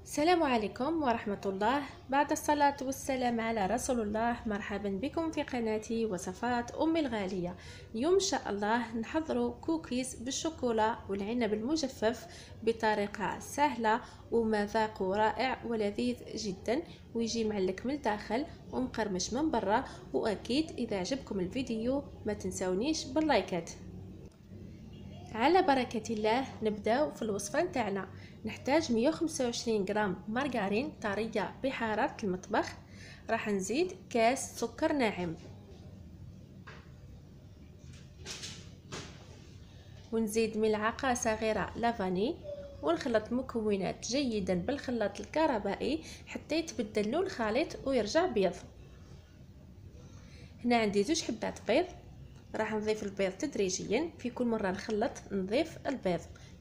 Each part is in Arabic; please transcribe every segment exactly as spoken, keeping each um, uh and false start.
السلام عليكم ورحمة الله. بعد الصلاة والسلام على رسول الله، مرحبا بكم في قناتي وصفات أمي الغالية. اليوم إن شاء الله نحضروا كوكيز بالشوكولا والعنب المجفف بطريقة سهلة ومذاقه رائع ولذيذ جدا، ويجي معلك من الداخل ومقرمش من برا. وأكيد إذا عجبكم الفيديو ما تنسونيش باللايكات. على بركة الله نبداو في الوصفة نتاعنا. نحتاج مية وخمسة وعشرين غرام مارغرين طرية بحرارة المطبخ. راح نزيد كاس سكر ناعم، ونزيد ملعقة صغيرة لافاني، ونخلط المكونات جيدا بالخلاط الكهربائي حتى يتبدل لون الخليط ويرجع بيض. هنا عندي زوج حبات بيض، راح نضيف البيض تدريجيا، في كل مرة نخلط نضيف البيض.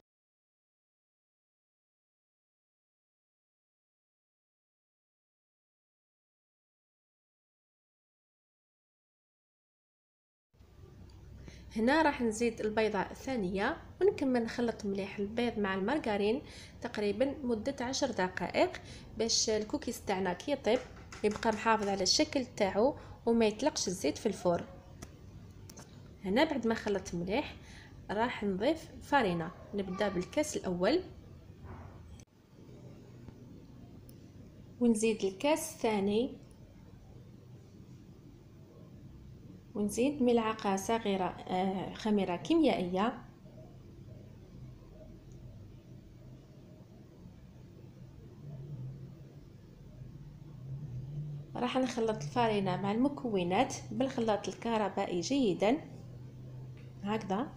هنا راح نزيد البيضة الثانية ونكمل نخلط مليح البيض مع المارغرين تقريبا مدة عشر دقائق باش الكوكيز تاعنا كي يطيب يبقى محافظ على الشكل تاعو وما يطلقش الزيت في الفرن. هنا بعد ما خلطت مليح راح نضيف فرينة. نبدا بالكاس الاول ونزيد الكاس الثاني، ونزيد ملعقة صغيرة خميرة كيميائية، راح نخلط الفارينة مع المكونات بالخلاط الكهربائي جيدا هكذا.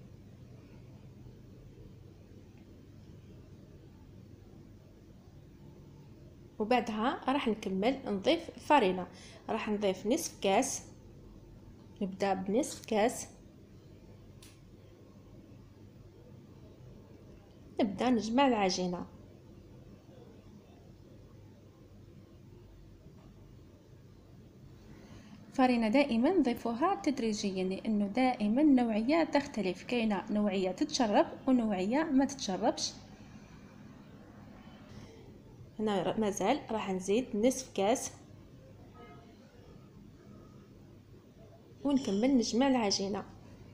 وبعدها راح نكمل نضيف الفارينة. راح نضيف نصف كاس، نبدأ بنصف كاس، نبدأ نجمع العجينة. الفارينة دائما نضيفوها تدريجيا لأنه دائما نوعية تختلف، كاينة نوعية تتشرب ونوعية ما تتشربش. هنا مازال راح نزيد نصف كاس ونكمل نجمع العجينة.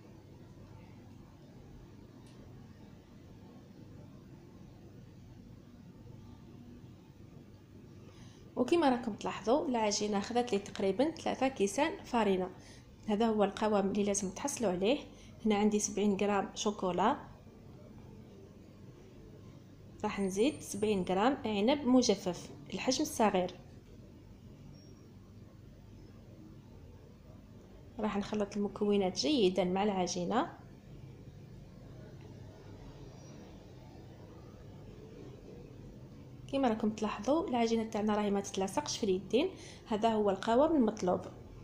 وكما راكم تلاحظوا العجينه اخذت لي تقريبا ثلاثة كيسان فارينه. هذا هو القوام اللي لازم تحصلوا عليه. هنا عندي سبعين غرام شوكولا، راح نزيد سبعين غرام عنب مجفف الحجم الصغير. راح نخلط المكونات جيدا مع العجينه. كما راكم تلاحظوا العجينه تاعنا راهي ما تتلاصقش في اليدين. هذا هو القوام المطلوب.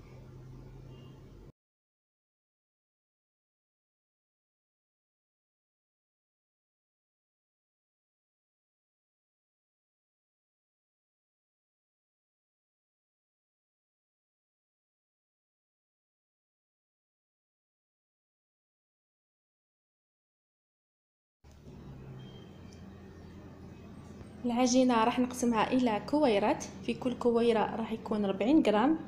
العجينه راح نقسمها الى كويرات، في كل كويره راح يكون أربعين غرام.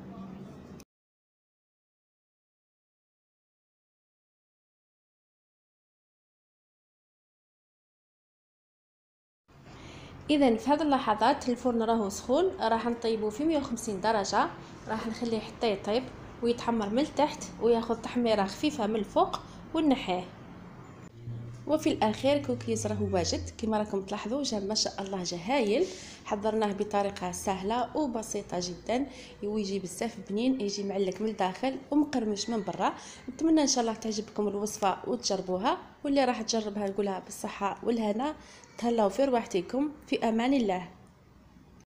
اذا في هذه اللحظات الفرن راهو سخون، راح نطيبه في مية وخمسين درجه. راح نخليه حتى يطيب ويتحمر من التحت وياخذ تحميره خفيفه من الفوق ونحيه. وفي الاخير كوكيز راهو واجد كما راكم تلاحظوا، جا ما شاء الله جا هايل. حضرناه بطريقه سهله وبسيطه جدا، ويجي بزاف بنين، يجي معلك من الداخل ومقرمش من برا. نتمنى ان شاء الله تعجبكم الوصفه وتجربوها، واللي راح تجربها نقولها بالصحه والهنا. تهلاو في رواحتكم، في امان الله.